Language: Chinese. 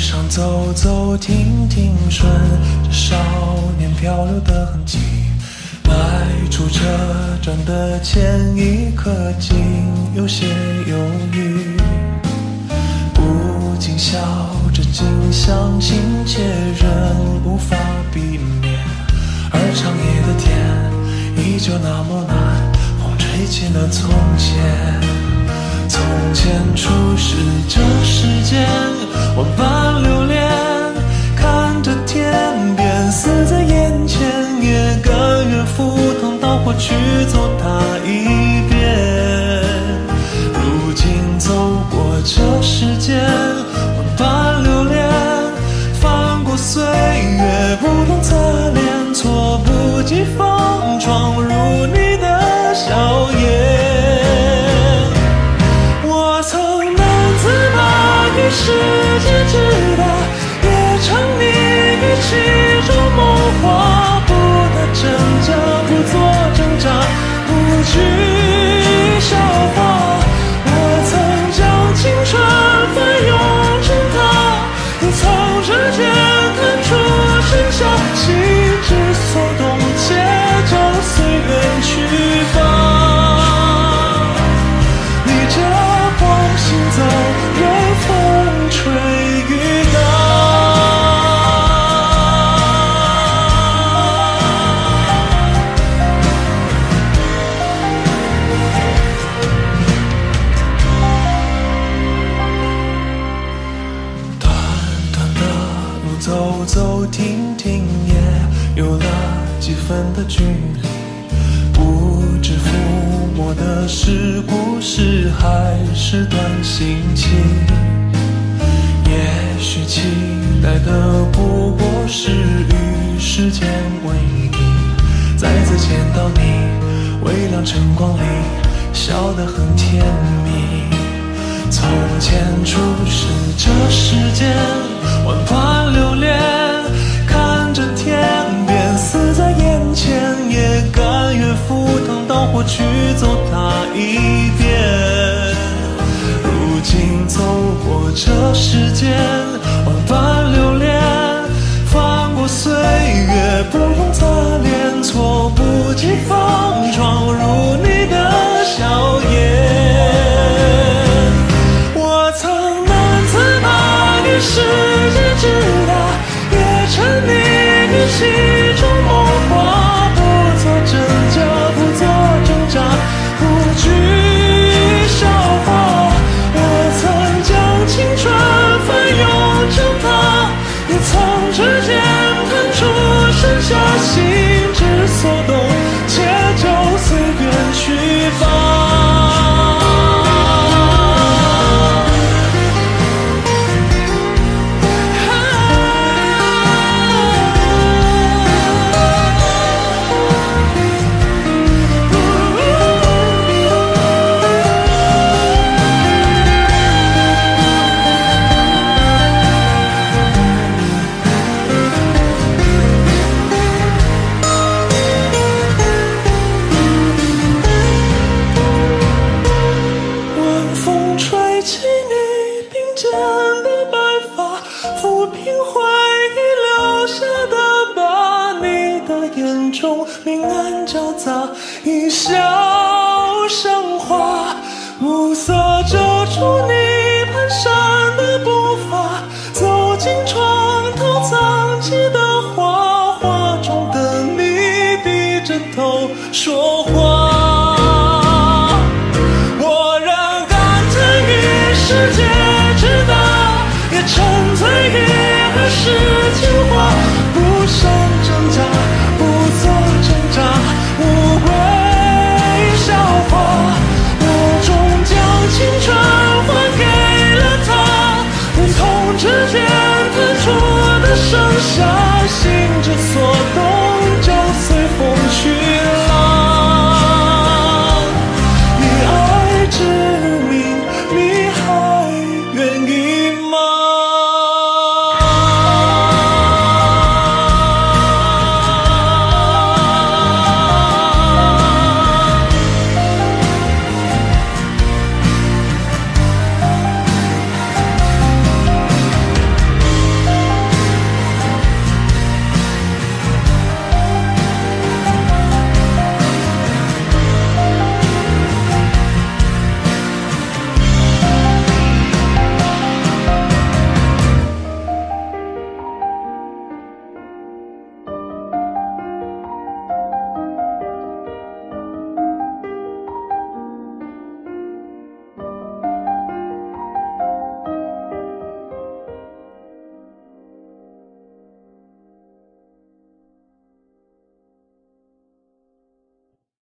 上走走停停，顺着少年漂流的痕迹，迈出车站的前一刻，竟有些犹豫，不禁笑着，竟相亲切，仍无法避免。而长夜的天依旧那么蓝，风吹起了从前。从前初识这世间，万般留恋，看着天边死在眼前，也甘愿赴汤蹈火去走它一遍。如今走过这世间，万般留恋，翻过岁月不同侧脸，措不及防闯入你的笑颜。世界之大，也沉溺于其中梦话，不打真假，不做挣扎，不惧笑话。我曾将青春翻涌成她，也曾指尖弹出盛夏，心之所动，且就随缘去吧。逆着光行走，任风吹雨打。短短的路走走停停，也有了几分的距离，不知抚摸的是故事还是段心情。也许期待的不过是与时间为敌，再次见到你，微亮晨光里笑得很甜蜜。从前初识这世间，万般留恋，看着天边死在眼前，也甘愿赴汤蹈火去走它一遍。如今走过这世间，万般留恋，翻过岁月不同侧脸，措不及防闯入你的笑颜。我曾难自拔于世界之大，也沉溺于其中梦话，不做真假，不做挣扎，不惧笑话。青春翻涌成她，也曾指尖弹出盛夏，心之所动，且就随缘去吧。明暗交杂，一笑生花，暮色遮住你蹒跚的步伐，走进床头藏起的画，画中的你低着头说话。我仍甘甜于世界之大，也沉醉于儿时情话，不想挣扎，不做挣扎，无归笑话。我终将青春还给了他，连同指尖弹出的盛夏，心之所